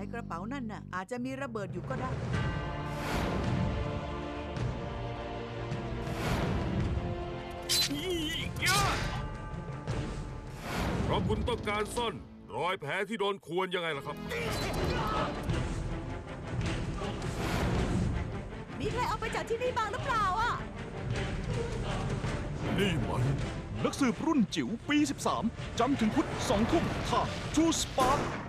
กระเป๋านั่นน่ะอาจจะมีระเบิดอยู่ก็ได้เพราะคุณต้องการซ่อนรอยแผลที่โดนข่วนยังไงล่ะครับมีใครเอาไปจากที่นี่บ้างหรือเปล่าอ่ะนี่มันนักสืบรุ่นจิ๋วปี 13 จันทร์ถึงพุธ 2 ทุ่มทาง True Spark